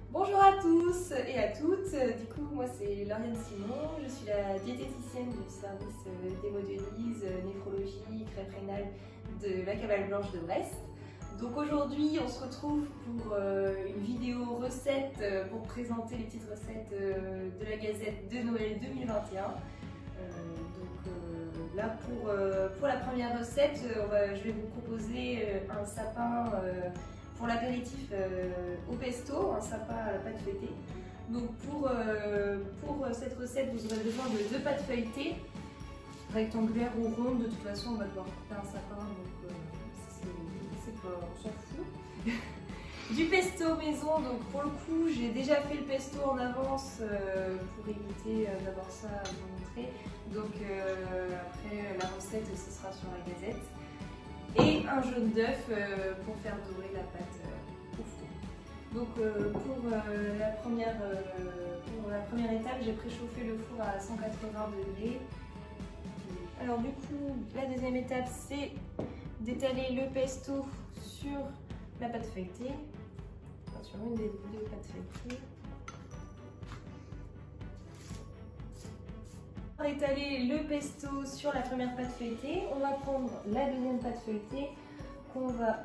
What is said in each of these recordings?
Bonjour à tous et à toutes, du coup moi c'est Lauriane Simon, je suis la diététicienne du service d'hémodialyse, néphrologie, crève rénale de la Cavale Blanche de Brest. Donc aujourd'hui on se retrouve pour une vidéo recette pour présenter les petites recettes de la Gazette de Noël 2021. Là pour la première recette, je vais vous proposer un sapin pour l'apéritif au pesto, un sapin à la pâte feuilletée. Donc pour cette recette, vous aurez besoin de 2 pâtes feuilletées, rectangulaires ou rondes. De toute façon, on va devoir couper un sapin, donc c'est pas, on s'en fout. Du pesto maison, donc pour le coup, j'ai déjà fait le pesto en avance pour éviter d'avoir ça à vous montrer. Donc après la recette, ce sera sur la Gazette. Et un jaune d'œuf pour faire dorer la pâte au four. Donc pour la première étape, j'ai préchauffé le four à 180 degrés. Alors du coup, la deuxième étape, c'est d'étaler le pesto sur la pâte feuilletée, enfin, sur une des 2 pâtes feuilletées. Pour étaler le pesto sur la première pâte feuilletée, on va prendre la deuxième pâte feuilletée qu'on va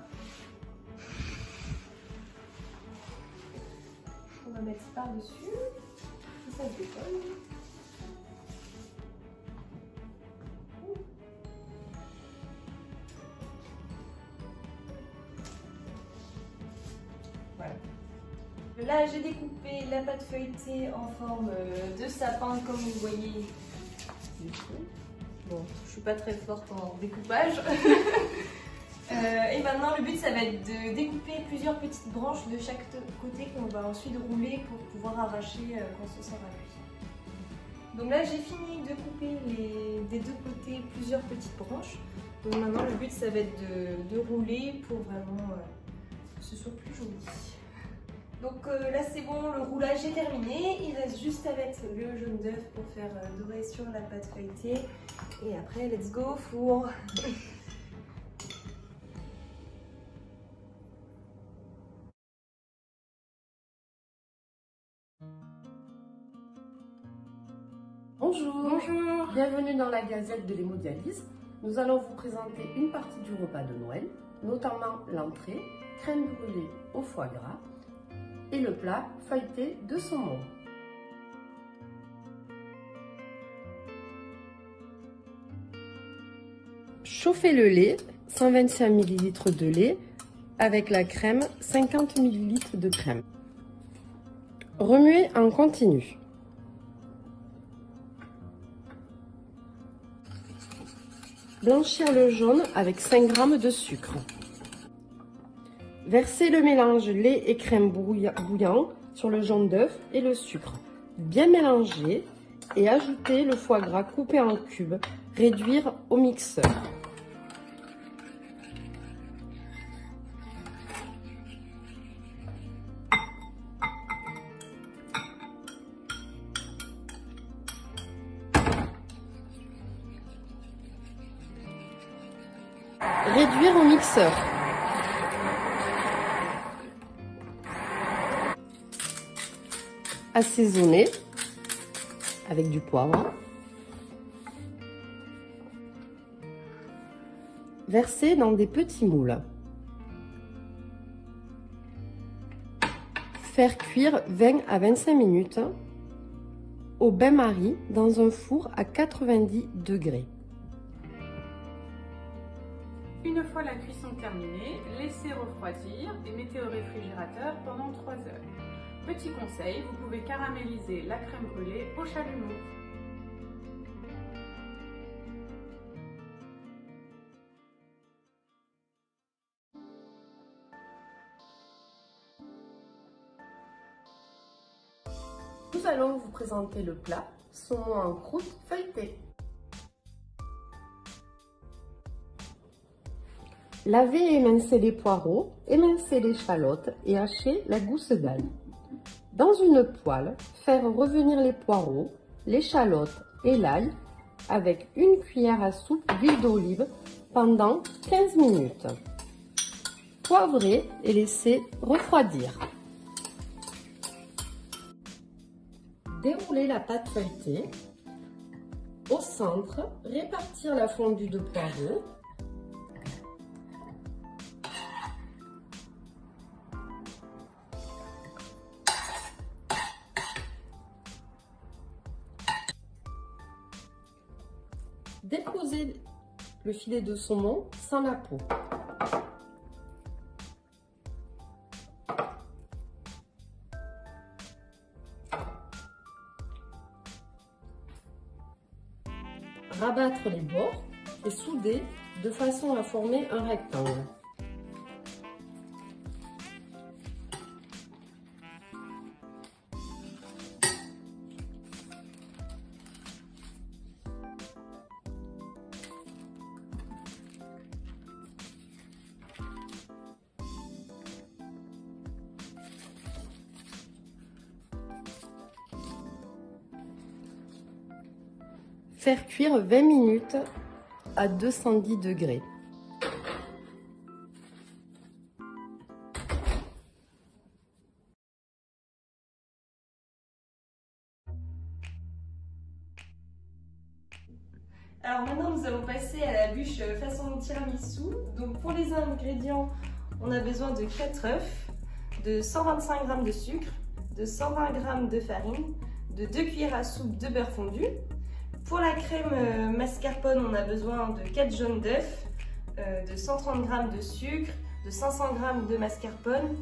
mettre par-dessus. Et ça se décolle. Voilà. Là, j'ai découpé la pâte feuilletée en forme de sapin, comme vous voyez. Bon, je suis pas très forte en découpage. Et maintenant, le but, ça va être de découper plusieurs petites branches de chaque côté qu'on va ensuite rouler pour pouvoir arracher quand ce sera cuit. Donc là, j'ai fini de couper des 2 côtés plusieurs petites branches. Donc maintenant, le but, ça va être de rouler pour vraiment que ce soit plus joli. Donc là c'est bon, le roulage est terminé, il reste juste à mettre le jaune d'œuf pour faire dorer sur la pâte feuilletée et après let's go au four. Bonjour. Bonjour. Bienvenue dans la Gazette de l'hémodialyse. Nous allons vous présenter une partie du repas de Noël, notamment l'entrée, crème brûlée au foie gras, et le plat feuilleté de saumon. Chauffez le lait, 125 ml de lait, avec la crème, 50 ml de crème. Remuez en continu. Blanchir le jaune avec 5 g de sucre. Versez le mélange lait et crème bouillant sur le jaune d'œuf et le sucre. Bien mélanger et ajouter le foie gras coupé en cubes. Réduire au mixeur. Réduire au mixeur. Assaisonner avec du poivre. Verser dans des petits moules. Faire cuire 20 à 25 minutes au bain-marie dans un four à 90 degrés. Une fois la cuisson terminée, laissez refroidir et mettez au réfrigérateur pendant 3 heures. Petit conseil, vous pouvez caraméliser la crème brûlée au chalumeau. Nous allons vous présenter le plat saumon en croûte feuilletée. Lavez et émincez les poireaux, émincez l'échalote et hachez la gousse d'ail. Dans une poêle, faire revenir les poireaux, l'échalote et l'ail avec une cuillère à soupe d'huile d'olive pendant 15 minutes. Poivrez et laissez refroidir. Dérouler la pâte feuilletée. Au centre, répartir la fondue de poireaux. Déposer le filet de saumon sans la peau. Rabattre les bords et souder de façon à former un rectangle. Faire cuire 20 minutes à 210 degrés. Alors maintenant nous allons passer à la bûche façon tiramisu. Donc pour les ingrédients, on a besoin de 4 œufs, de 125 g de sucre, de 120 g de farine, de 2 cuillères à soupe de beurre fondu. Pour la crème mascarpone, on a besoin de 4 jaunes d'œufs, de 130 g de sucre, de 500 g de mascarpone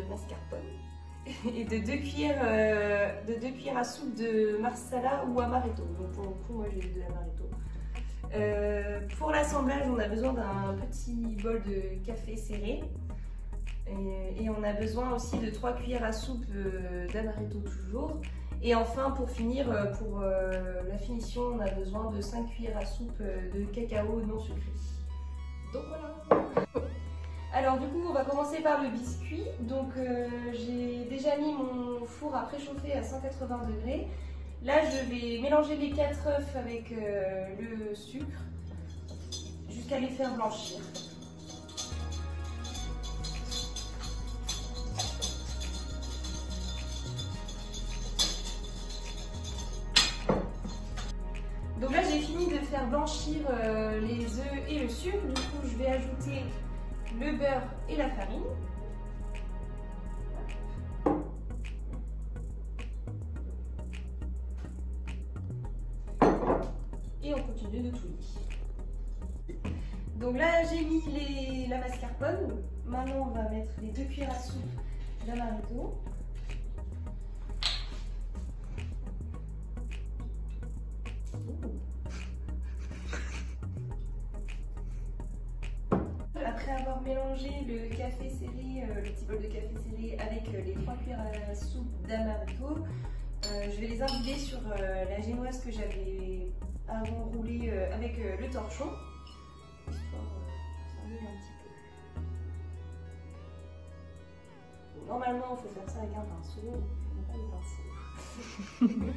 et de 2 cuillères à soupe de marsala ou amaretto. Donc pour le coup, moi j'ai de l'amaretto. Pour l'assemblage, on a besoin d'un petit bol de café serré. Et on a besoin aussi de 3 cuillères à soupe d'amaretto toujours. Et enfin, pour finir, pour la finition, on a besoin de 5 cuillères à soupe de cacao non sucré. Donc voilà. Alors du coup, on va commencer par le biscuit. Donc j'ai déjà mis mon four à préchauffer à 180 degrés. Là, je vais mélanger les 4 œufs avec le sucre jusqu'à les faire blanchir. Donc là, j'ai fini de faire blanchir les œufs et le sucre. Du coup, je vais ajouter le beurre et la farine. Et on continue de touiller. Donc là, j'ai mis la mascarpone. Maintenant, on va mettre les 2 cuillères à soupe d'amaretto. Après avoir mélangé le café serré, le petit bol de café serré avec les 3 cuillères à soupe d'amaretto, je vais les imbiber sur la génoise que j'avais avant roulée avec le torchon, histoire de s'enlever un petit peu. Normalement, il faut faire ça avec un pinceau, mais pas de pinceau.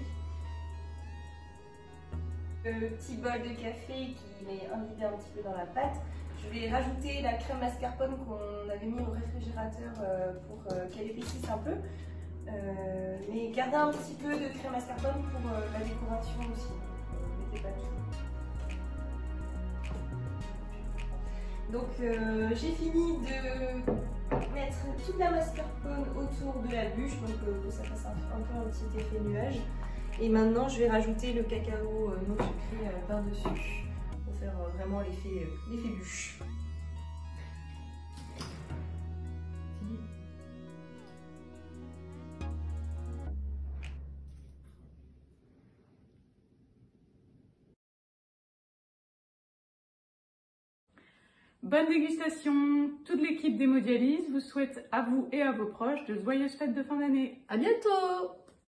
Le petit bol de café qui m'est imbibé un petit peu dans la pâte. Je vais rajouter la crème mascarpone qu'on avait mis au réfrigérateur pour qu'elle épaississe un peu. Mais gardez un petit peu de crème mascarpone pour la décoration aussi. Mettez pas tout. Donc j'ai fini de mettre toute la mascarpone autour de la bûche, donc que ça fasse un peu un petit effet nuage. Et maintenant je vais rajouter le cacao non sucré par-dessus pour faire vraiment l'effet bûche. Bonne dégustation! Toute l'équipe d'Hémodialyse vous souhaite à vous et à vos proches de joyeuses fêtes de fin d'année. À bientôt!